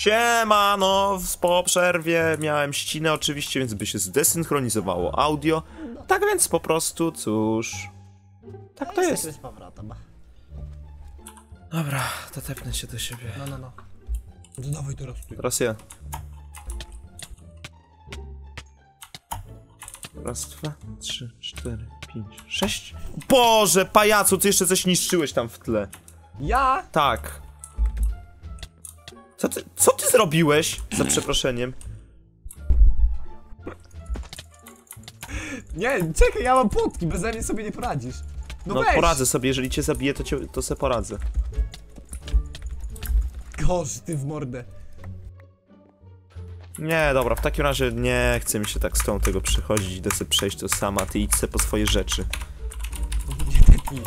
Siemano, po przerwie miałem ścinę oczywiście, więc by się zdesynchronizowało audio. Tak więc po prostu, cóż... Tak to jest. Z powrotem. Dobra, to tepnę się do siebie. No. Dawaj teraz ty. Teraz ja. Raz, dwa, trzy, cztery, pięć, sześć. Boże, pajacu, ty jeszcze coś niszczyłeś tam w tle. Ja? Tak. Co ty zrobiłeś? Za przeproszeniem. Nie, czekaj, ja mam płotki, bez mnie sobie nie poradzisz. No weź! Poradzę sobie, jeżeli cię zabiję, to se poradzę. Gosh, ty w mordę. Nie, dobra, w takim razie nie chce mi się tak z tą tego przechodzić, idę sobie przejść to sama, ty idź sobie po swoje rzeczy. Nie tepnij.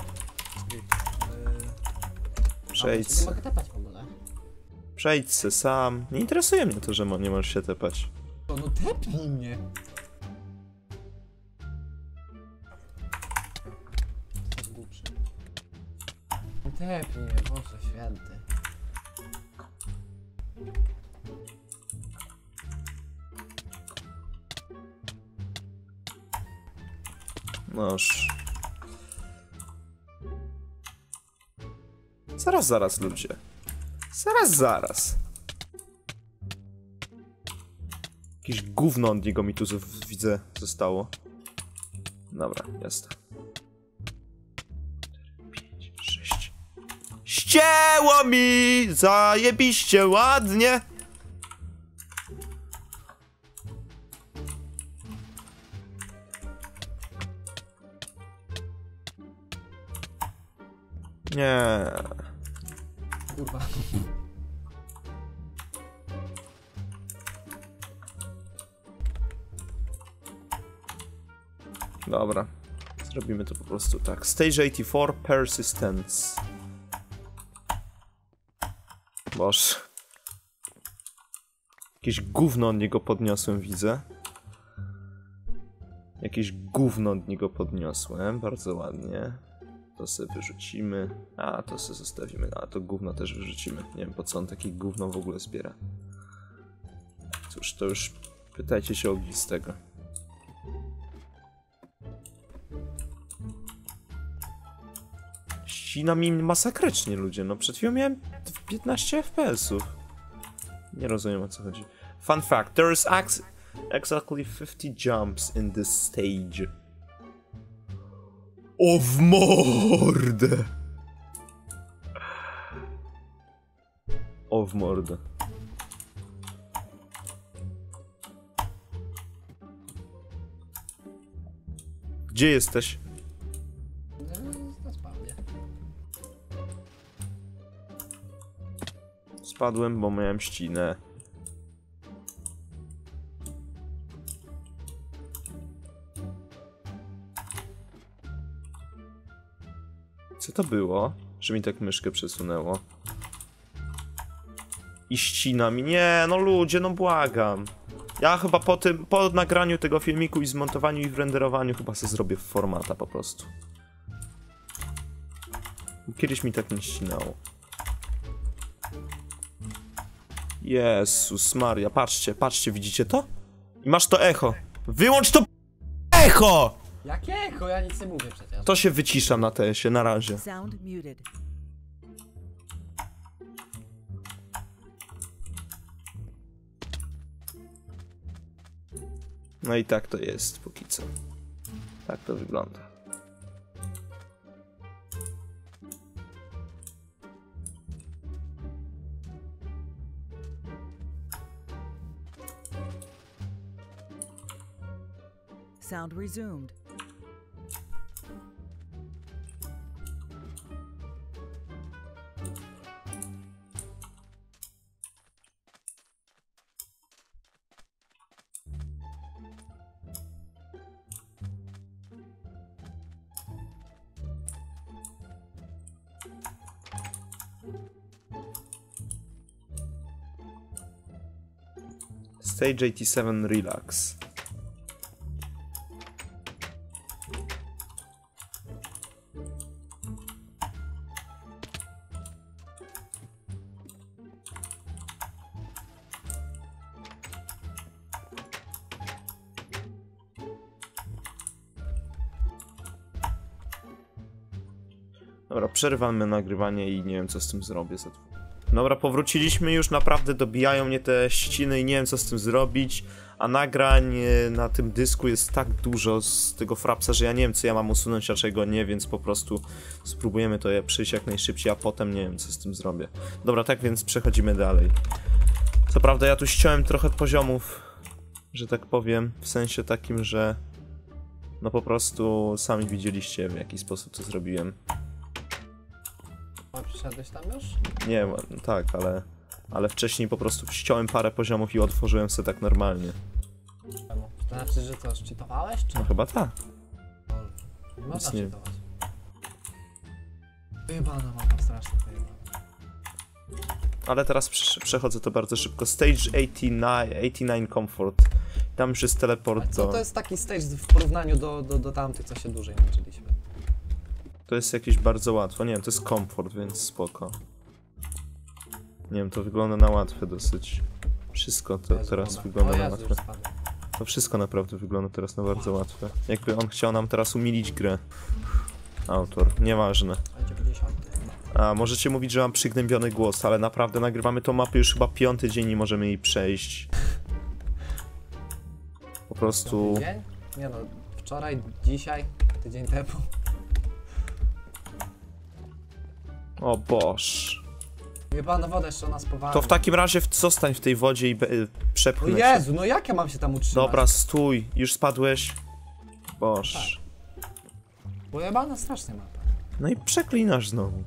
Przejdź. Nie mogę tepać w ogóle. Przejdź se sam. Nie interesuje mnie to, że nie możesz się tepać. No tepnij mnie. Głupszy. No tepnij mnie, Boże święty. Noż. Zaraz, ludzie. Zaraz. Jakieś gówno od niego mi tu widzę zostało. Dobra, jasne. 5, 6. Ścięło mi! Zajebiście ładnie! Nie. Kurwa. Dobra. Zrobimy to po prostu tak. Stage 84 Persistence. Boże. Jakieś gówno od niego podniosłem, widzę. Jakieś gówno od niego podniosłem. Bardzo ładnie. To sobie wyrzucimy. A, to sobie zostawimy. A, to gówno też wyrzucimy. Nie wiem, po co on takie gówno w ogóle zbiera. Cóż, to już pytajcie się ognistego. Ścina mi masakrycznie, ludzie. No, przed chwilą miałem 15 FPS-ów. Nie rozumiem, o co chodzi. Fun fact. There is exactly 50 jumps in this stage. O w mordę! O w mordę. Gdzie jesteś? Na spawnie. Spadłem, bo miałem ścinę. Co to było? Że mi tak myszkę przesunęło. I ścina mi. Nie, no ludzie, no błagam. Ja chyba po nagraniu tego filmiku i zmontowaniu i renderowaniu chyba sobie zrobię formata po prostu. Kiedyś mi tak nie ścinało. Jezus Maria, patrzcie, widzicie to? I masz to echo. Wyłącz to echo! Jakie echo? Ja nic nie mówię przecież. To się wyciszam na TS-ie, na razie. Sound muted. No i tak to jest póki co. Tak to wygląda. Sound resumed. Stage 87 Relax. Dobra, przerywamy nagrywanie i nie wiem co z tym zrobię. Dobra, powróciliśmy już, naprawdę dobijają mnie te ściny i nie wiem co z tym zrobić. A nagrań na tym dysku jest tak dużo z tego frapsa, że ja nie wiem co ja mam usunąć, a czego nie, więc po prostu spróbujemy to przejść jak najszybciej, a potem nie wiem co z tym zrobię. Dobra, tak więc przechodzimy dalej. Co prawda ja tu ściąłem trochę poziomów, że tak powiem, w sensie takim, że no po prostu sami widzieliście w jaki sposób to zrobiłem. A przyszedłeś tam już? Nie, tak, ale wcześniej po prostu ściąłem parę poziomów i otworzyłem sobie tak normalnie. Czemu? To znaczy, że co, szczytowałeś, czy? No chyba tak. Nie można Nic nie- szczytować. Wyjebana mapa, strasznie wyjebana. Ale teraz przechodzę to bardzo szybko. Stage 89 Comfort. Tam już jest A teleport co do... to jest taki stage w porównaniu do tamtych, co się dłużej męczyliśmy? To jest jakieś bardzo łatwo. Nie wiem, to jest komfort, więc spoko. Nie wiem, to wygląda na łatwe dosyć. Wszystko to Jezu, teraz woda. wygląda O na Jezu, łatwe. już spadłem. To wszystko naprawdę wygląda teraz na bardzo łatwe. Jakby on chciał nam teraz umilić grę. Autor, nieważne. A 90. A możecie mówić, że mam przygnębiony głos, ale naprawdę nagrywamy tą mapę już chyba 5. dzień i możemy jej przejść. Po prostu... Dzień? Nie no, wczoraj, dzisiaj, tydzień temu. O boż. Jebana woda jeszcze nas powali. To w takim razie zostań w tej wodzie i O przepchnę się. Jezu, no jak ja mam się tam utrzymać? Dobra, stój. Już spadłeś. Boż. Bo jebana strasznie mapa. No i przeklinasz znowu.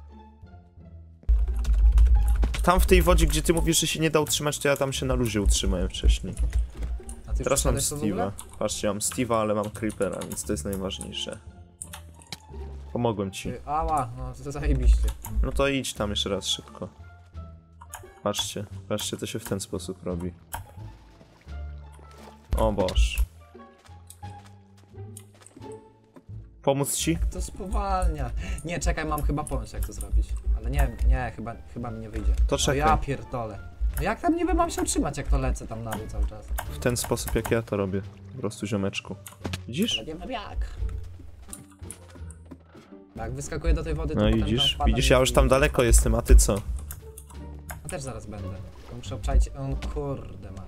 Tam w tej wodzie, gdzie ty mówisz, że się nie da utrzymać, to ja tam się na luzie utrzymałem wcześniej. A ty Teraz mam przeszedłeś to w ogóle? Steve'a. Patrzcie, mam Steve'a, ale mam Creepera, więc to jest najważniejsze. Pomogłem ci. Ała, no to zajebiście. No to idź tam jeszcze raz szybko. Patrzcie, patrzcie, to się w ten sposób robi. O boż. Pomóc ci? To spowalnia. Nie, czekaj, mam chyba pomysł jak to zrobić. Ale nie, chyba mi nie wyjdzie. To O czekaj. ja pierdolę. No jak tam niby mam się utrzymać, jak to lecę tam na dół cały czas? W ten sposób jak ja to robię. Po prostu ziomeczku. Widzisz? Ale nie wiem jak. Bo jak wyskakuję do tej wody, to No potem tam widzisz? wpadam Widzisz, i- ja już tam daleko jestem, a ty co? Ja też zaraz będę. Tylko muszę obczaić... kurde mać.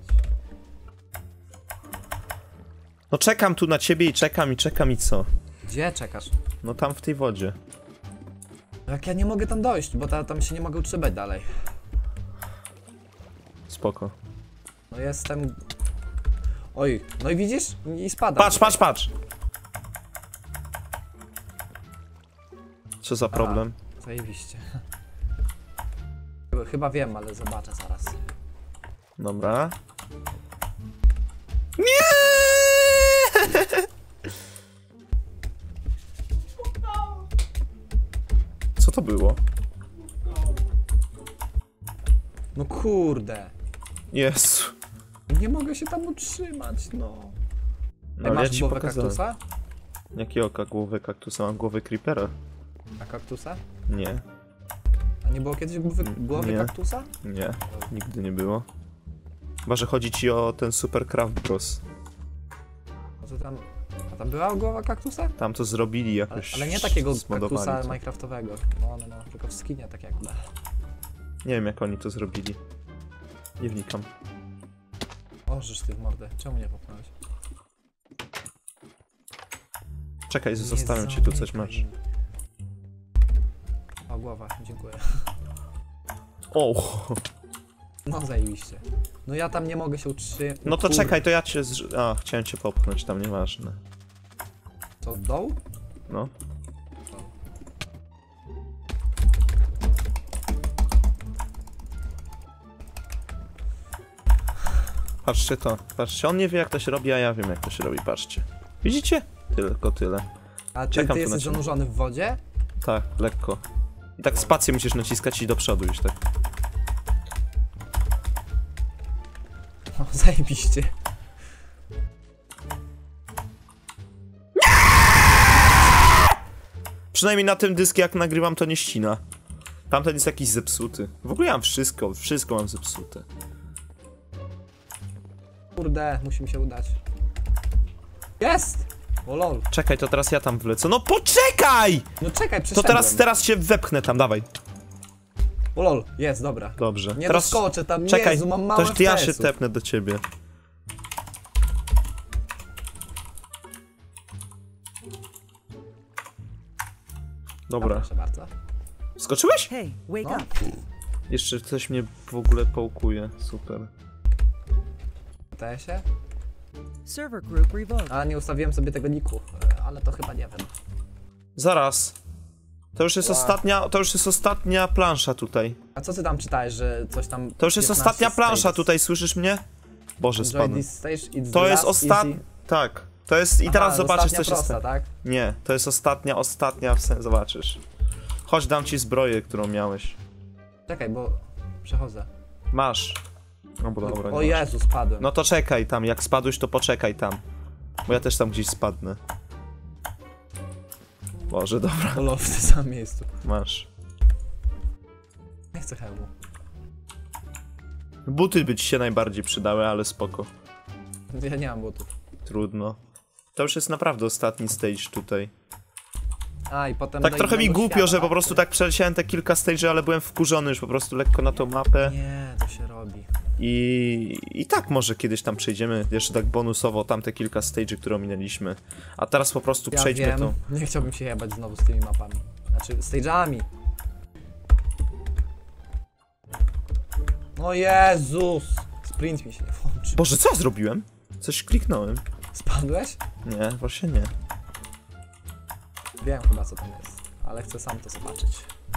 No czekam tu na ciebie i czekam i co? Gdzie czekasz? No tam w tej wodzie. Jak ja nie mogę tam dojść, bo tam się nie mogę utrzymać dalej. Spoko. No jestem... Oj, no i widzisz? I spadam. Patrz! Co za problem? Zajebiście. Chyba wiem, ale zobaczę zaraz. Dobra. Nie! Co to było? No kurde. Jezu. Nie mogę się tam utrzymać, no. No, Ej, ale ja masz ci głowę pokazałem. kaktusa? Jakiego głowy kaktusa? Mam głowę creepera? A kaktusa? Nie, A nie było kiedyś głowy Nie. kaktusa? nie. Nigdy nie było. Chyba, że chodzi ci o ten Super Craft Bros. A co tam... A tam była głowa kaktusa? Tam to zrobili Ale, jakoś. ale nie takiego zmodowali kaktusa to. minecraftowego. No, tylko w skinie tak jakby. Nie wiem jak oni to zrobili. Nie wnikam. O, żeż ty w mordę. Czemu nie popchnąłeś? Czekaj, Nie zostawiam ci tu coś zamykaj. masz. O, głowa, dziękuję. O! No zajebiście. No ja tam nie mogę się utrzymać. No to czekaj, to ja cię A, chciałem cię popchnąć, tam nieważne. Co, w dół? No. Patrzcie to, patrzcie, on nie wie jak to się robi, a ja wiem jak to się robi, patrzcie. Widzicie? Tylko tyle. A ty Czekam tu jesteś na ciebie. zanurzony w wodzie? Tak, lekko. I tak spację musisz naciskać i do przodu już tak. O, zajebiście. Przynajmniej na tym dysku jak nagrywam to nie ścina. Tamten jest jakiś zepsuty. W ogóle ja mam wszystko mam zepsute. Kurde, musi mi się udać. Jest! O lol. Czekaj, to teraz ja tam wlecę. No poczekaj! No czekaj, To przeszedłem. teraz się wepchnę tam, dawaj. O lol, jest, dobra. Dobrze. Nie teraz doskoczę tam, czekaj, Jezu, mam małe to ja się FPS-ów. tepnę do ciebie. Dobra. Proszę bardzo. Skoczyłeś? Hey, wake No. up. Jeszcze coś mnie w ogóle połkuje. Super. Wydaje się? Server group revoked. A nie ustawiłem sobie tego niku, ale to chyba nie wiem. Zaraz. To już jest ostatnia plansza tutaj. A co ty tam czytałeś, że coś tam... To już jest 15 ostatnia plansza stages? tutaj, słyszysz mnie? Boże, Enjoy spadłem. this stage, it's To the jest last ostatnia... easy. Tak. To jest... I teraz Aha, zobaczysz, ostatnia co się prosta, stanie. tak? Nie, to jest ostatnia w sensie, zobaczysz. Chodź, dam ci zbroję, którą miałeś. Czekaj, bo przechodzę. Masz. No bo dobra, O nie masz. Jezu, spadłem. No to czekaj tam, jak spadłeś, to poczekaj tam. Bo ja też tam gdzieś spadnę. Boże, dobra, O lol, w tym samym miejscu. masz. Nie chcę hełmu. Buty by ci się najbardziej przydały, ale spoko. Ja nie mam butów. Trudno. To już jest naprawdę ostatni stage tutaj. A i potem Tak do trochę mi innego głupio, świata, że po prostu tak przeleciałem te kilka stage'y, ale byłem wkurzony już po prostu lekko na tą mapę. Nie, to się robi. I tak może kiedyś tam przejdziemy, jeszcze tak bonusowo, tamte kilka stage'y, które minęliśmy. A teraz po prostu Ja przejdźmy wiem, to. nie chciałbym się jebać znowu z tymi mapami. Znaczy, stage'ami. O Jezus! Sprint mi się nie włączy. Boże, co ja zrobiłem? Coś kliknąłem. Spadłeś? Nie, właśnie nie. Wiem chyba co tam jest, ale chcę sam to zobaczyć.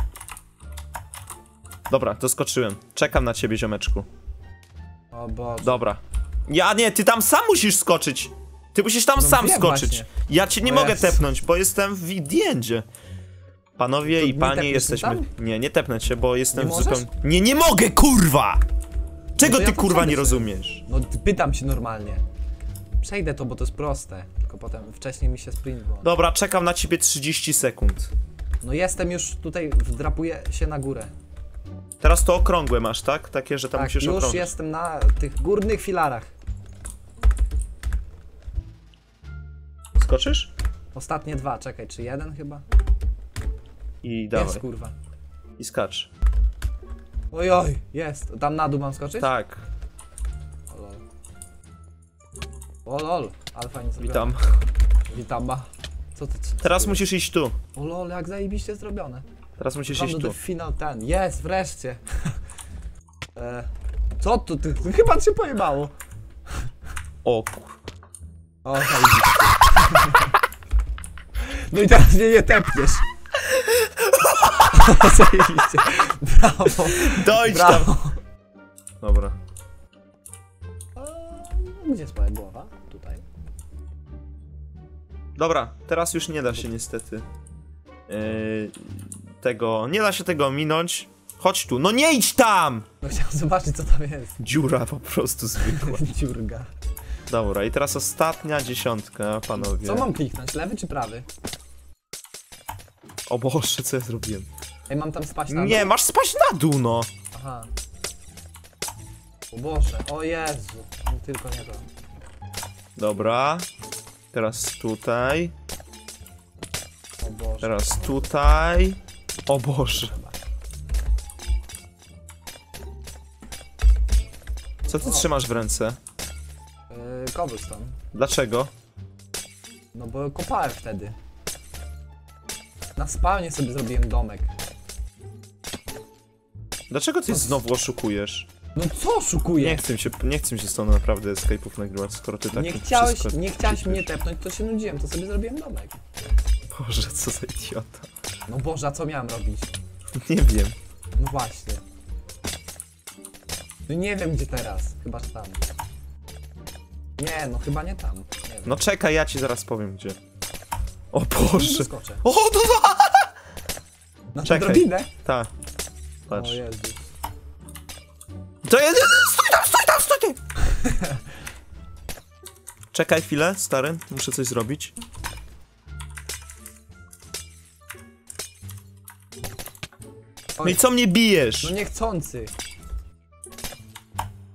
Dobra, doskoczyłem. Czekam na ciebie, ziomeczku. O Boże. Dobra. Ja nie, ty tam sam musisz skoczyć. Ty musisz tam No sam wiem skoczyć. właśnie. Ja cię nie O mogę Jezu. tepnąć, bo jestem w D&dzie. Panowie To i nie panie, tepniesz jesteśmy... tam? Nie, nie tepnę cię, bo jestem Nie w możesz? zupełnie... Nie mogę, kurwa! Czego to ja ty, to kurwa, przejdę nie sobie. rozumiesz? No pytam się normalnie. Przejdę to, bo to jest proste. Tylko potem wcześniej mi się sprint włączy. Dobra, czekam na ciebie 30 sekund. No jestem już tutaj, wdrapuję się na górę. Teraz to okrągłe masz, tak? Takie, że tam Tak, musisz już okrążyć. jestem na tych górnych filarach. Skoczysz? Ostatnie dwa, czekaj, czy jeden chyba? I dawaj. Jest kurwa. I skacz. Ojoj, jest. Tam na dół mam skoczyć? Tak. O lol. O lol, ale fajnie zrobione. Witam. Witama. Co ty? Teraz musisz iść tu. O lol, jak zajebiście zrobione. Teraz musisz Mam iść do tu. the final ten. Jest, wreszcie. Co tu? Ty chyba cię pojebało. O kur... O, zajebiście. No i teraz mnie nie tepniesz. O, zajebiście. Brawo. Dojdź tam! Brawo. Dobra. Gdzie jest moja głowa? Tutaj. Dobra, teraz już nie da się niestety nie da się tego minąć. Chodź tu, no nie idź tam! No chciałem zobaczyć co tam jest. Dziura po prostu zwykła. Dziurga. Dobra, i teraz ostatnia dziesiątka, panowie. Co mam kliknąć? Lewy czy prawy? O Boże, co ja zrobiłem? Ej, mam tam spaść na dół? Nie, masz spaść na dół, no! Aha. O Boże, o Jezu. No, tylko nie to. Dobra. Teraz tutaj. O Boże. Teraz tutaj. O Boże. Co ty O. trzymasz w ręce? Cobblestone. Dlaczego? No bo kopałem wtedy. Na spawnie sobie zrobiłem domek. Dlaczego ty znowu oszukujesz? No co oszukuję? Nie chcę mi się z tą naprawdę escape'ów nagrywać, skoro ty tak Nie wszystko chciałeś mnie cheatujesz. tepnąć, to się nudziłem, to sobie zrobiłem domek. Boże, co za idiota. No Boże, a co miałem robić? Nie wiem. No właśnie. No nie wiem gdzie teraz, chyba że tam. Nie, no chyba nie tam. Nie wiem. No czekaj, ja ci zaraz powiem gdzie. O Nie Boże. doskoczę. O, no, Na tę czekaj. drabinę? tak. O Patrz. Jezu. To jest... Stój tam, stój ty! Czekaj chwilę, stary, muszę coś zrobić. No Oj, i co mnie bijesz? no niechcący.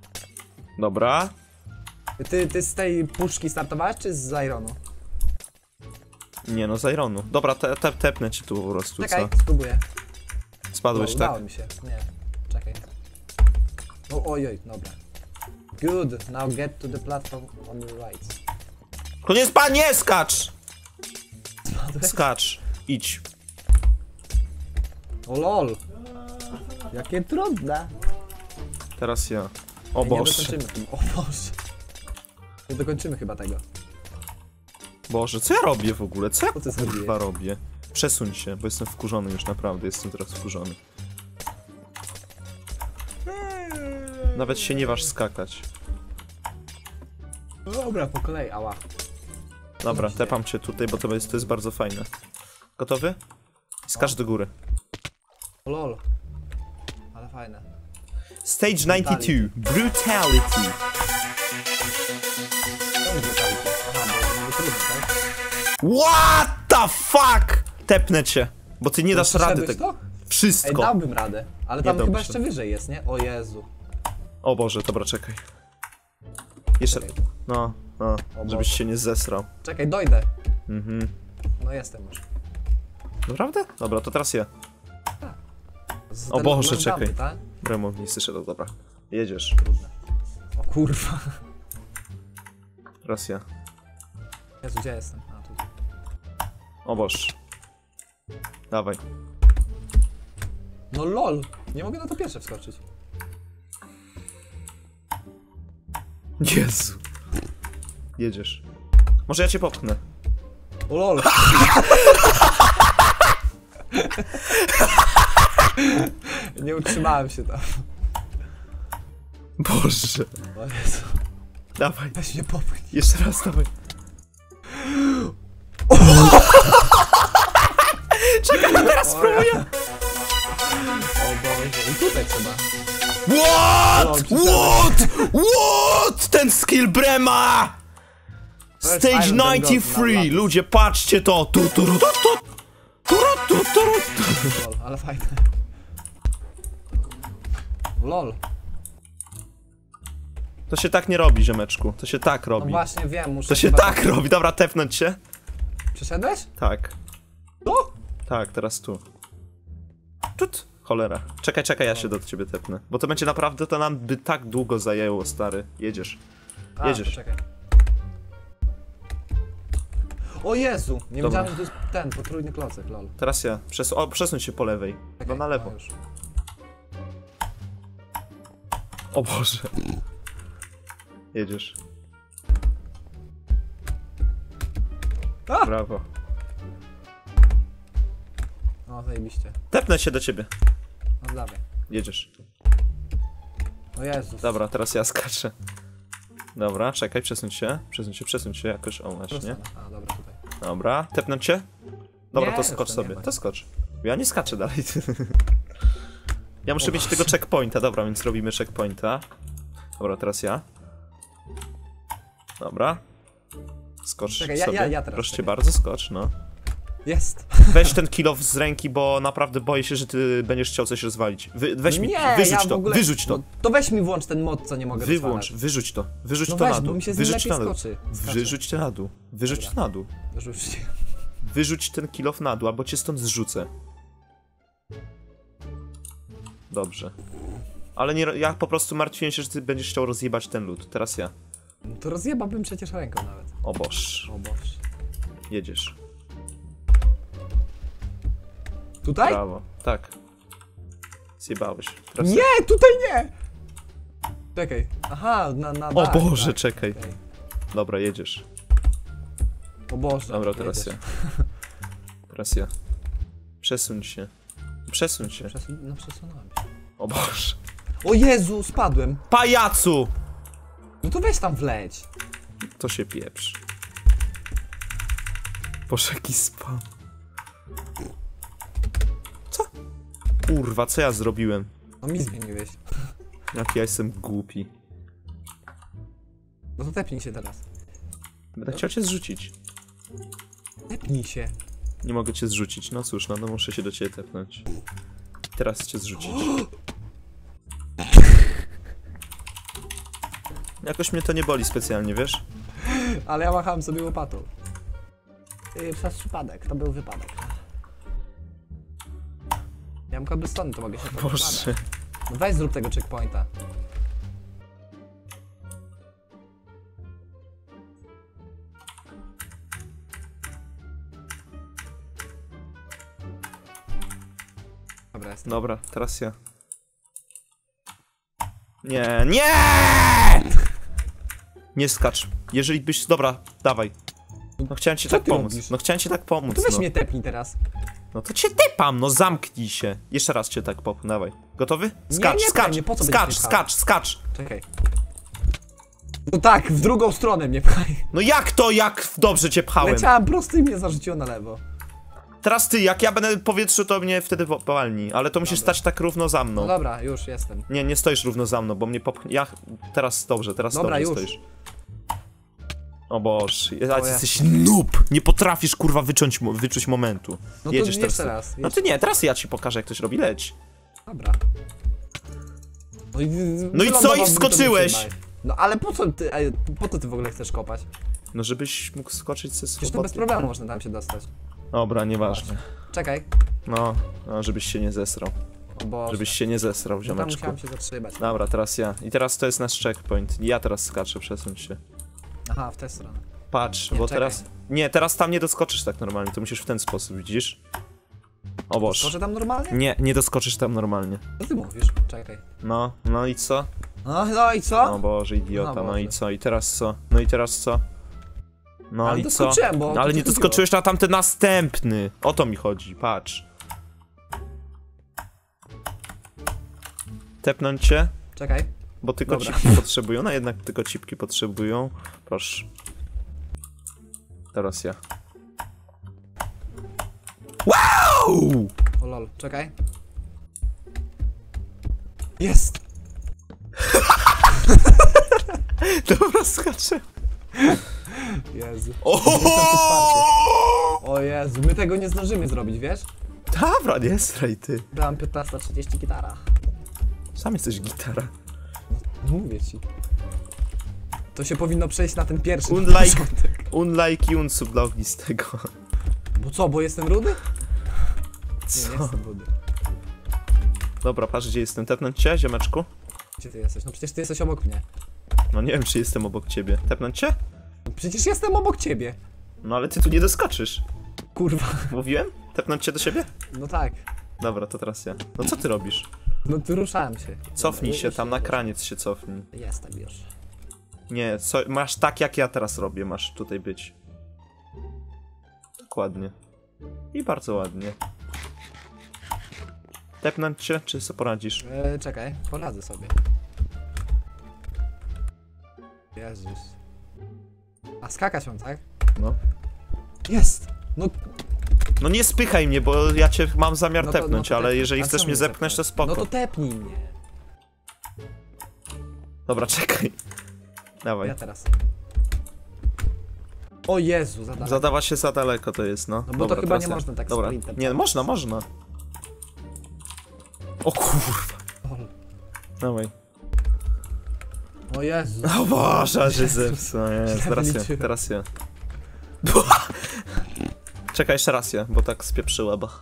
Dobra. Ty z tej puszki startowałeś czy z Ironu? Nie no, z ironu. Dobra, tepnę ci tu po prostu, Czekaj, co? spróbuję. Spadłeś, tak? Udało mi się. Nie, czekaj. Ojoj, dobra. Good, now get to the platform on the right. To nie spadł, nie skacz! Skacz, idź. O lol. Jakie trudne. Teraz ja. O Ej, Boże. Nie dokończymy. O Boże. Nie dokończymy chyba tego. Boże, co ja robię w ogóle? Co ja Co ty kurwa zrobiłeś? robię? Przesuń się, bo jestem wkurzony już naprawdę, jestem teraz wkurzony. Nawet się nie waż skakać. Dobra, po kolei, ała. Dobra, tepam cię tutaj, bo to jest bardzo fajne. Gotowy? Skacz do góry. O lol. Ale fajne. Stage 92. Brutality. Aha, bo trudno, tak? What the fuck? Tepnę cię, bo ty nie dasz rady Przeszedłeś tego. to? Ej, Wszystko. dałbym radę. Ale tam dałbyś chyba się. jeszcze wyżej jest, nie? O Jezu. O Boże, dobra, czekaj. Jeszcze. Czekaj. No, Boże. żebyś się nie zesrał. Czekaj, dojdę. Mhm. No jestem już. Naprawdę? Dobra, to teraz ja. Z O Boże, ten czekaj. lampy, tak? Remownisty szedł, dobra. Jedziesz. O kurwa. Teraz ja. Jezu, gdzie jestem? A, tu. O Boże. Dawaj. No lol. Nie mogę na to pierwsze wskoczyć. Jezu. Jedziesz. Może ja cię popchnę. O lol. Nie utrzymałem się tam. Boże. O Jezu. Dawaj. Weź mnie popchnij. Jeszcze raz, dawaj. Czekaj, teraz spróbuję. O Boże. I tutaj trzeba. What? No, What? Ten skill Brema! To jest Stage Iron Man 93, God na ludzie, patrzcie to! Lol, ale fajne. Lol. To się tak nie robi, ziomeczku. To się tak No robi. właśnie wiem, muszę... To się chyba tak robi. Dobra, tepnąć się. Przeszedłeś? Tak. No! Tak, teraz tu. Tut. Cholera. Czekaj, ja się do ciebie tepnę. Bo to będzie naprawdę, to nam by tak długo zajęło, stary. Jedziesz. A, Jedziesz. poczekaj. O Jezu! Nie Dobra. wiedziałem, że to jest ten, potrójny klocek, lol. Teraz ja. Przesuń się po lewej. Czekaj, No na lewo. o, już. O Boże. Jedziesz. A! Brawo. No, zajebiście. Tepnę się do ciebie. No, dawaj. Jedziesz. O Jezus. Dobra, teraz ja skaczę. Dobra, czekaj, przesuń się jakoś, o właśnie. Prosto. A, dobra, tutaj. Dobra, tepnę cię? Dobra, Nie, to już skocz to nie sobie, ma. to skocz. Ja nie skaczę dalej. Ja muszę mieć tego checkpointa, dobra, więc robimy checkpointa. Dobra, teraz ja. Dobra. Skocz Czekaj, sobie, ja teraz, proszę cię czekaj. bardzo, skocz, no. Jest. Weź ten kill off z ręki, bo naprawdę boję się, że ty będziesz chciał coś rozwalić. Weź mi, Nie, wyrzuć ja w to, ogóle... wyrzuć to. No, to weź mi włącz ten mod, co nie mogę Wyłącz, wyzwalać. wyrzuć to. Wyrzuć No to weź, na bo dół. mi się z nim Wyrzuć lepiej to na dół. skoczy. Wyrzuć to na dół. Wyrzuć to na dół. Rzućcie. Wyrzuć ten kill off na dół, albo cię stąd zrzucę. Dobrze. Ale nie, ja po prostu martwiłem się, że ty będziesz chciał rozjebać ten lód. Teraz ja. No to rozjebałbym przecież ręką nawet. O Boż. O Boże. Jedziesz. Tutaj? Brawo. Tak. Zjebałeś. Teraz ja. Nie, tutaj nie! Czekaj. Aha, na O dach, Boże, tak. czekaj. Okej. Dobra, jedziesz. O Boże. Dobra, teraz jedziesz. ja. Teraz ja. Przesuń się. Przesuń się. No przesunąłem się. O Boże. O Jezu, spadłem. Pajacu! No to weź tam wleć. To się pieprz. Boże, jaki spam. Co? Kurwa, co ja zrobiłem? No mi zmieniłeś. Jak ja jestem głupi. No to tepnij się teraz. Będę chciał cię zrzucić. Tepnij się. Nie mogę cię zrzucić. No cóż, no muszę się do ciebie tepnąć. Teraz cię zrzucić. Jakoś mnie to nie boli specjalnie, wiesz? Ale ja machałem sobie łopatą. przez przypadek, to był wypadek. Ja mam cobblestone, to mogę się to Boże. No weź zrób tego checkpointa. Dobra, jest. Dobra, teraz ja. Nie, nie! Nie skacz. Jeżeli byś... Dobra, dawaj. No chciałem ci Co tak ty pomóc. robisz? No chciałem ci tak pomóc, To weź no. mnie tepnij teraz. No to cię tepam, no zamknij się. Jeszcze raz cię tak popnę, dawaj. Gotowy? Skacz, nie, skacz, nie, po co skacz, będziesz mnie pchał? skacz, skacz. Czekaj. No tak, w drugą stronę mnie pchaj. No jak to, jak dobrze cię pchałem? Leciałem prosto i mnie zarzuciło na lewo. Teraz ty, jak ja będę w powietrzu, to mnie wtedy powalni. Ale to musisz Dobra. stać tak równo za No mną. dobra, już jestem. Nie, nie stoisz równo za mną, bo mnie popchnie... Ja... Teraz dobrze, teraz Dobra, dobrze już. stoisz. O Boże, O, ty jesteś noob! Nie potrafisz, kurwa, wyczuć momentu. No to Jedziesz jeszcze teraz. raz. No ty nie, teraz ja ci pokażę, jak ktoś robi, leć. Dobra. No i, No i co, i wylądowałbym wskoczyłeś? to wytrzymaj. No ale po co ty, po co ty w ogóle chcesz kopać? No żebyś mógł skoczyć ze Przecież to bez swobodnie. problemu można tam się dostać. Dobra, nieważne. Czekaj. No, żebyś się nie zesrał. O Boże. Żebyś się nie zesrał, No tam ziomeczku. musiałem się zatrzymać. Dobra, teraz ja. I teraz to jest nasz checkpoint. Ja teraz skaczę, przesuń się. Aha, w tę stronę. Patrz, Nie, bo czekaj. teraz... Nie, teraz tam nie doskoczysz tak normalnie, to musisz w ten sposób, widzisz? O Boż. Skoczę tam normalnie? Nie, nie doskoczysz tam normalnie. Co ty mówisz? Czekaj. No i co? No i co? O Boże, idiota, No no i Boże. co? I teraz co? No i teraz co? No Ale i co? doskoczyłem, bo No to ale ci nie chodziło. doskoczyłeś na tamten następny. O to mi chodzi, patrz. Tepnąć cię? Czekaj. Bo tylko Dobra. cipki potrzebują, no jednak tylko cipki potrzebują. Proszę. Teraz ja. Wow! O lol, czekaj. Jest! Dobra, skaczę. Jezu. O! O Jezu, my tego nie zdążymy zrobić, wiesz? Dobra, nie straj ty. Byłam 15:30 gitara. Sam jesteś gitara. Mówię ci. To się powinno przejść na ten pierwszy Unlike, początek. unlike i unsub dla ognistego. Bo co, bo jestem rudy? Nie, Co? nie jestem rudy. Dobra, patrz gdzie jestem. Tepnąć cię, ziomeczku? Gdzie ty jesteś? No przecież ty jesteś obok mnie. No nie wiem, czy jestem obok ciebie. Tepnąć cię? No przecież jestem obok ciebie. No ale ty tu nie doskoczysz. Kurwa. Mówiłem? Tepnąć cię do siebie? No tak. Dobra, to teraz ja. No co ty robisz? No tu ruszałem się. Cofnij No, się, już tam na jest. kraniec się cofnij. Jestem już. Nie, masz tak jak ja teraz robię, masz tutaj być. Dokładnie. I bardzo ładnie. Tepnąć cię, czy sobie poradzisz? Czekaj, poradzę sobie. Jezus. A skakać mam, tak? No. Jest! No, No nie spychaj mnie, bo ja cię mam zamiar no tepnąć, ale tepnij. jeżeli A chcesz co mnie zepchnąć, to spoko. No to tepnij mnie. Dobra, czekaj. Dawaj. Ja teraz. O Jezu, za daleko. Zadawa się za daleko to jest, no. No bo Dobra, to chyba teraz nie ja. można tak Dobra. sprintem. Nie, można. O kurwa. Dawaj. O Jezu. O Boże, że Jezus. zepsuł. Jest. Źle Teraz ja, wyliczyłem. teraz ja. Czekaj, jeszcze raz ja, bo tak spieprzyła, bo...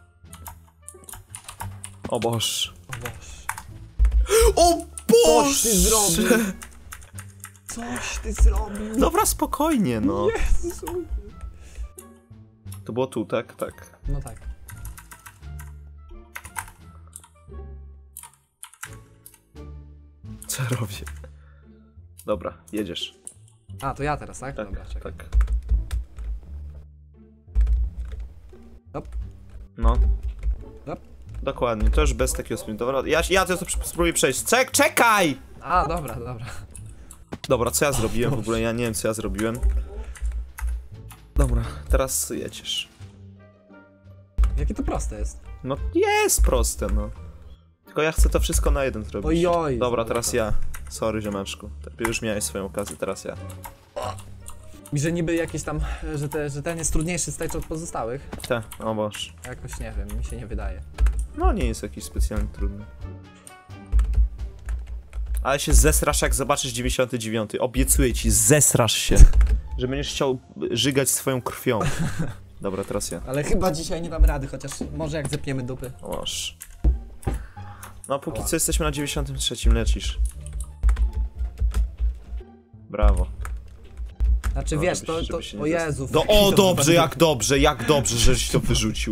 O Boż. O Boże. O Coś ty zrobił. Coś ty zrobił. Dobra, spokojnie, no. Jezu. To było tu, tak? Tak. No tak. Co ja robię? Dobra, jedziesz. A, to ja teraz, tak? Tak, Dobra, czekaj. tak. Hop. No. Hop. Dokładnie, to już bez takiego sprintu. Dobra, ja to spróbuję przejść. Czekaj! A, dobra, dobra. Dobra, co ja zrobiłem w ogóle? Ja nie wiem, co ja zrobiłem. Dobra, teraz jedziesz. Jakie to proste jest. No jest proste, no. Tylko ja chcę to wszystko na jeden zrobić. Ojoj. Dobra, znowu teraz to. ja. Sorry, ziomeczku. Ty już miałeś swoją okazję, teraz ja. I że niby jakieś tam, że ten jest trudniejszy stage od pozostałych. O Boż. Jakoś nie wiem, mi się nie wydaje. No nie jest jakiś specjalnie trudny. Ale się zesrasz, jak zobaczysz 99. Obiecuję ci, zesrasz się. że będziesz chciał żygać swoją krwią. Dobra, teraz ja. Ale chyba dzisiaj nie dam rady, chociaż może jak zepniemy dupy. Oż. No, póki co jesteśmy na 93, lecisz. Brawo. Znaczy No, wiesz, żeby się nie o Jezu. O, jak dobrze, żeś to wyrzucił.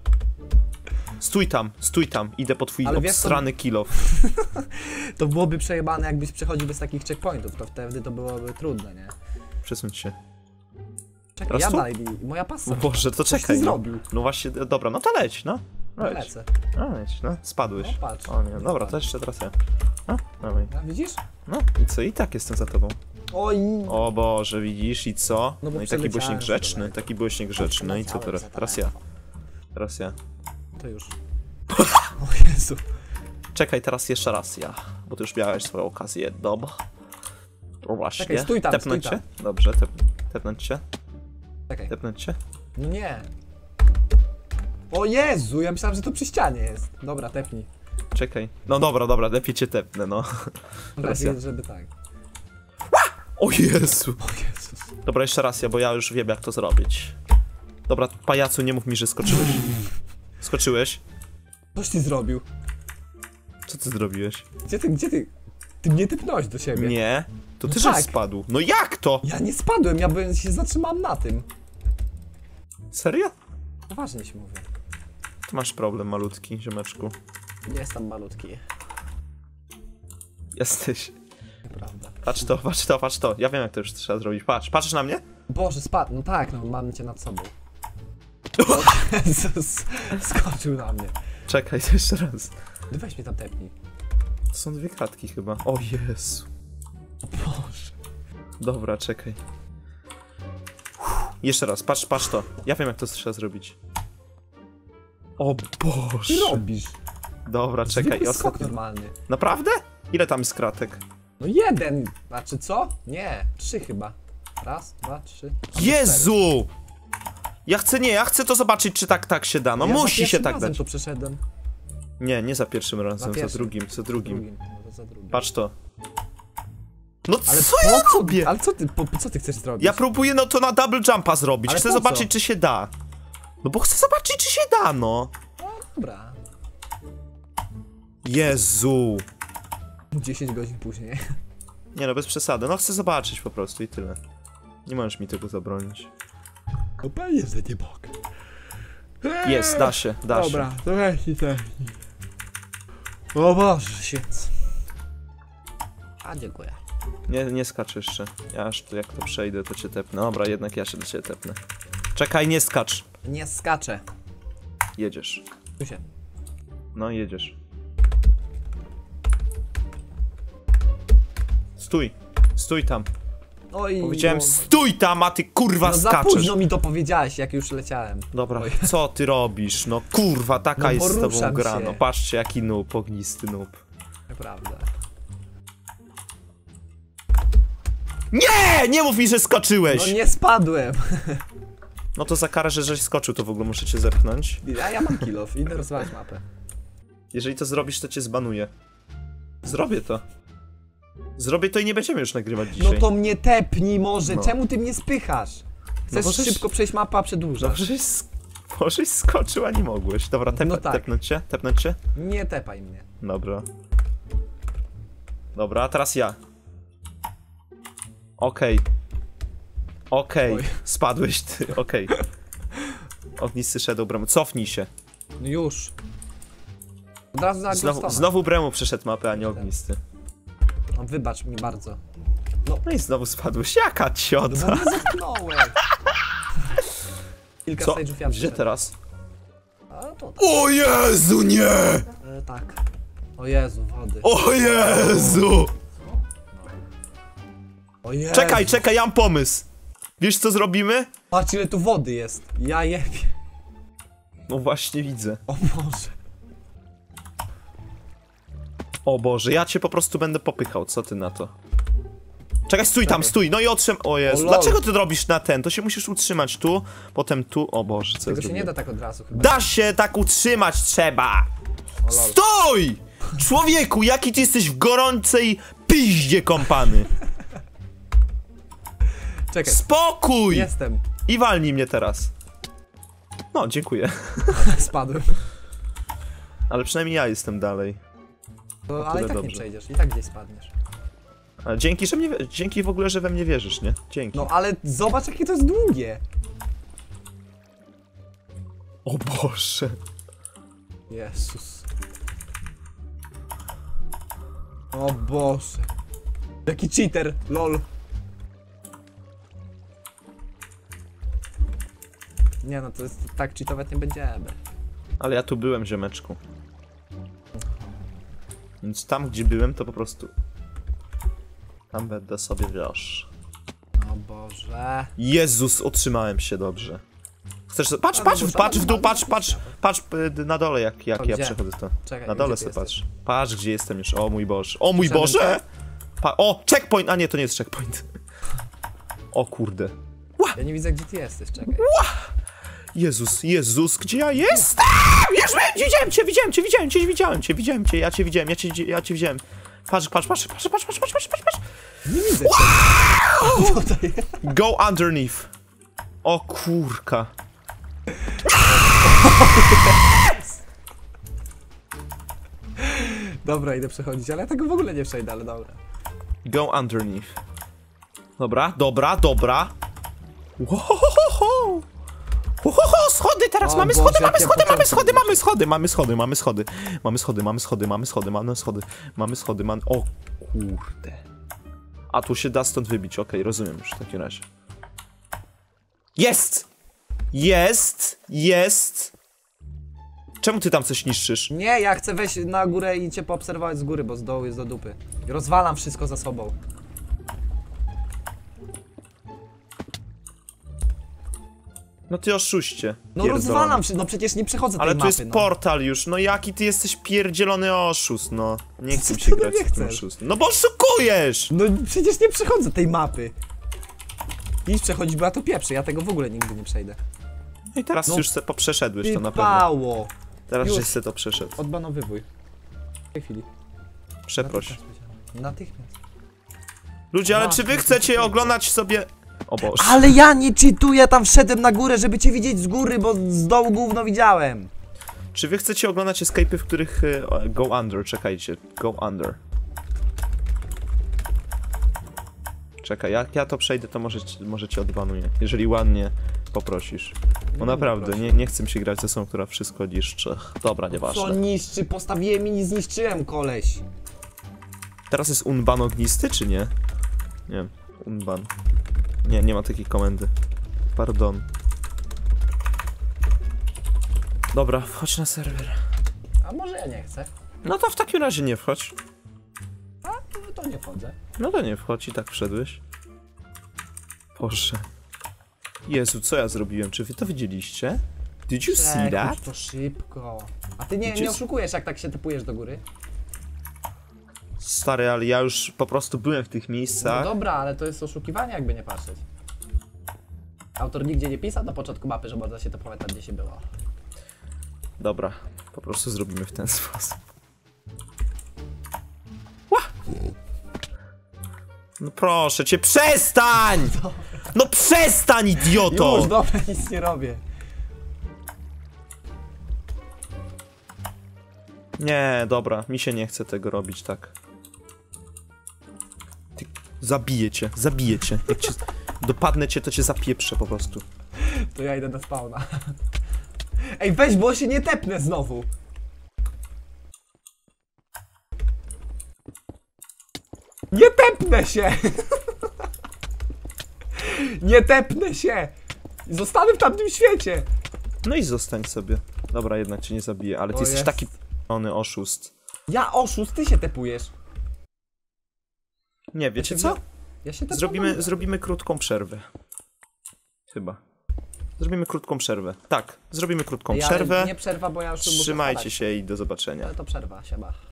Stój tam, idę po twój Ale wiesz, obstrany kill off. To byłoby przejebane, jakbyś przechodził bez takich checkpointów, to wtedy to byłoby trudne, nie? Przesuń się. Czekaj, Teraz ja tu? daj moja pasa. No Boże, to Coś czekaj, ty no. zrobił. No właśnie, dobra, no to leć, no. Leć. Lecę. No leć, no. Spadłeś. No patrz. O nie, dobra, to jeszcze teraz ja. No, dawaj. A, widzisz? No i co, i tak jestem za tobą. Oj. O Boże, widzisz, i co? No bo No i taki byłeś przeleciałem niegrzeczny, daleko. taki byłeś niegrzeczny, no i co teraz? Teraz ja. Teraz ja. To już. O Jezu. Czekaj, teraz jeszcze raz ja, bo ty już miałeś swoją okazję, dobra. O właśnie. Czekaj, stój tam, Tepnąć stój cię? Dobrze, tepnąć cię? Czekaj. Tepnąć cię? No nie. O Jezu, ja myślałem, że to przy ścianie jest. Dobra, tepnij. Czekaj. No dobra, lepiej cię tepnę, no. Teraz ja. Lepiej, żeby tak. O Jezu! O Jezus. Dobra, jeszcze raz ja, bo ja już wiem jak to zrobić. Dobra, pajacu, nie mów mi, że skoczyłeś. Skoczyłeś? Coś ty zrobił. Co ty zrobiłeś? Gdzie ty? Ty mnie typnąłeś do siebie. Nie. To ty No żeś tak. spadł. No jak to? Ja nie spadłem, ja się zatrzymałem na tym. Serio? Poważnie się mówię. Ty masz problem malutki, ziomeczku. Nie jestem malutki. Jesteś. Nieprawda. Patrz to. Ja wiem jak to już trzeba zrobić. Patrzysz na mnie? Boże, spadł. No tak, no mam cię nad sobą. O Jezus, skoczył na mnie. Czekaj, to jeszcze raz. No weź mnie tam tepnij. To są dwie kratki chyba. O Jezu. O Boże. Dobra, czekaj. Jeszcze raz, patrz to. Ja wiem jak to trzeba zrobić. O Boże. Ty robisz? Dobra, czekaj, Zwykły skok ostatni. normalny. Naprawdę? Ile tam jest kratek? No jeden. Znaczy co? Nie, 3 chyba. Raz, 2, 3. Jezu! Ja chcę to zobaczyć, czy tak się da. No musi się tak razem dać. to przeszedłem. Nie za pierwszym razem, pierwszym. za drugim. No to za drugim. Patrz to. No Ale co ja po co? robię? Ale co ty chcesz zrobić? Ja próbuję no to na double jumpa zrobić. Ale Chcę po co? zobaczyć, czy się da. No bo chcę zobaczyć, czy się da, no. Dobra. Jezu. 10 godzin później. Nie no, bez przesady. No chcę zobaczyć po prostu i tyle. Nie możesz mi tego zabronić. No pewnie, że nie mogę. Jest, da się. Dobra, to weź i tepnij. O Boże, świec. A dziękuję. Nie skacz jeszcze. Ja aż tu jak to przejdę, to cię tepnę. Dobra, jednak ja się do ciebie tepnę. Czekaj, nie skacz. Nie skaczę. Jedziesz. Tu się. No, jedziesz. Stój tam. Oj, Powiedziałem, no, stój tam, a ty kurwa no za skaczesz. późno mi to powiedziałeś, jak już leciałem. Dobra, Oj. co ty robisz? No kurwa, taka No jest z tobą poruszam gra. się. No patrzcie, jaki noob, ognisty noob. Naprawdę. Nie! Nie mów mi, że skoczyłeś! No nie spadłem. No to za karę, że żeś skoczył, to w ogóle muszę cię zepchnąć. A ja mam kill off, idę rozwalać mapę. Jeżeli to zrobisz, to cię zbanuję. Zrobię to. Zrobię to i nie będziemy już nagrywać dzisiaj. No to mnie tepnij może, No. czemu ty mnie spychasz? Chcesz bo żeś- szybko przejść mapę, a przedłużasz. Żeś skoczył, a nie mogłeś. Dobra, No tak. tepnąć cię? Tepnąć cię? Nie tepaj mnie. Dobra. Dobra, a teraz ja. Okej. Oj. Spadłeś ty, okej. Ognisty Shadow Bremu. Cofnij się. No już. Od razu na Glowstone'a. Znowu Bremu przeszedł mapę, a nie ognisty. No wybacz mi bardzo. No i znowu spadłeś. Jaka No ciota? bo mnie zepchnąłeś. Kilka Co? stage'ów ja Gdzie przeszedłem. teraz? A to tak. O Jezu, nie! Tak. O Jezu, wody. O Jezu! O Jezu. Czekaj, ja mam pomysł. Wiesz co zrobimy? Patrz ile tu wody jest. Ja jebie. No właśnie widzę. O Boże. O Boże, ja cię po prostu będę popychał, co ty na to? Czekaj, stój tam, Czekaj. stój, no i O Jezu, O lol. dlaczego ty robisz na ten? To się musisz utrzymać tu, potem tu, o Boże, co ja Tego się zrobiłem? nie da tak od razu chyba. Da się, tak utrzymać trzeba! O lol. Stój! Człowieku, jaki ty jesteś w gorącej piździe kąpany! Czekaj. Spokój! Jestem. I walnij mnie teraz. No, dziękuję. Spadłem. Ale przynajmniej ja jestem dalej. No, O ale i tyle tak nie dobrze. przejdziesz, i tak gdzieś spadniesz. Ale dzięki w ogóle, że we mnie wierzysz, nie? Dzięki. No ale zobacz jakie to jest długie. O Boże. Jezus. O Boże. Jaki cheater, lol. Nie no, to jest tak cheatować nie będziemy. Ale ja tu byłem, ziomeczku. Więc tam, gdzie byłem, to po prostu... Tam będę sobie, wiesz... O Boże. Jezus, otrzymałem się dobrze. Chcesz... Patrz, A, patrz, no bo patrz w dół, tam- patrz na dole, jak To ja gdzie? przechodzę to. Czekaj, Na dole gdzie ty sobie jesteś? patrz. Patrz, gdzie jestem już. O mój Boże. O mój Wszedłem Boże! O, checkpoint! A nie, to nie jest checkpoint. O kurde. Ja nie widzę gdzie ty jesteś, czekaj. Jezus, gdzie ja jestem? Już widziałem cię, ja cię widziałem. Patrz. Nie widzę cię. Tutaj. Go underneath. O kurka. Dobra, idę przechodzić, ale ja tego w ogóle nie przejdę, ale dobra. Go underneath. Dobra. Wohohoho. Schody teraz, O mamy Boże, schody, jakie początki. O kurde. A tu się da stąd wybić, okej, rozumiem już w takim razie. Jest! Czemu ty tam coś niszczysz? Nie, ja chcę wejść na górę i cię poobserwować z góry, bo z dołu jest do dupy. Rozwalam wszystko za sobą. No ty oszuście. No pierdolony. rozwalam wszystko, no przecież nie przechodzę tej Ale tu mapy, jest no. portal już, no jaki ty jesteś pierdzielony oszust, no. Nie chcę Co się ty grać nie w ten chcesz? oszust. No bo oszukujesz! No przecież nie przechodzę tej mapy. Idź przechodzić, bo ja to pieprzę, ja tego w ogóle nigdy nie przejdę. No i teraz No. już se poprzeszedłeś to na pewno. Pało! Teraz już. żeś se to przeszedł. Odbanowywuj. W tej chwili. Przeproś. Natychmiast. Ludzie, ale Ach, czy wy no to chcecie pięknie. oglądać sobie... O Boże. Ale ja nie cheatuję, tam wszedłem na górę, żeby cię widzieć z góry, bo z dołu gówno widziałem. Czy wy chcecie oglądać escape'y, w których... go under, czekajcie. Go under. Czekaj, jak ja to przejdę, to może cię odbanuję. Jeżeli ładnie poprosisz. Bo naprawdę, nie chcę mi się grać ze sobą, która wszystko niszczy. Dobra, Co nieważne. niszczy? Postawiłem i nie zniszczyłem, koleś. Teraz jest unban ognisty, czy nie? Nie wiem. Unban. Nie ma takiej komendy. Pardon. Dobra, wchodź na serwer. A może ja nie chcę? No to w takim razie nie wchodź. A, no to nie wchodzę. No to nie wchodź i tak wszedłeś. Boże. Jezu, co ja zrobiłem? Czy wy to widzieliście? Did you see that? Przechodź to szybko. A ty nie, Gdzie nie jest- oszukujesz, jak tak się typujesz do góry? Stary, ale ja już po prostu byłem w tych No miejscach. dobra, ale to jest oszukiwanie, jakby nie patrzeć. Autor nigdzie nie pisał na początku mapy, że można się typować tam, gdzie się było. Dobra, po prostu zrobimy w ten sposób. Ła! No proszę cię, przestań! No przestań, idioto! Już, dobra, nic nie robię. Nie, dobra, mi się nie chce tego robić tak. Ty, zabiję cię. Jak cię dopadnę cię, to cię zapieprzę po prostu. To ja idę do spawna. Ej, weź, bo się nie tepnę znowu. Nie tepnę się! Nie tepnę się! Zostanę w tamtym świecie! No i zostań sobie. Dobra, jednak cię nie zabiję, ale ty O, jesteś jest. taki p***ony oszust. Ja oszust, ty się tepujesz. Nie, wiecie się co? Ja się tepnę. Zrobimy krótką przerwę. Chyba. Zrobimy krótką przerwę. Tak, zrobimy krótką przerwę. Nie przerwa, bo ja już tu muszę Trzymajcie spadać. się i do zobaczenia. Ale to przerwa, siema.